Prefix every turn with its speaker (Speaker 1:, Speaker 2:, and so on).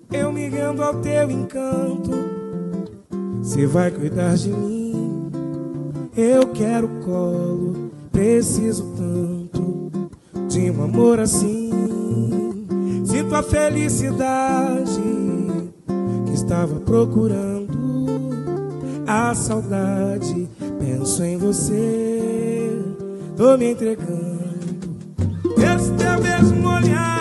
Speaker 1: eu me rendo ao teu encanto. Você vai cuidar de mim, eu quero colo, preciso tanto de um amor assim. Sinto a felicidade que estava procurando, a saudade, penso em você, tô me entregando. Esse teu mesmo olhar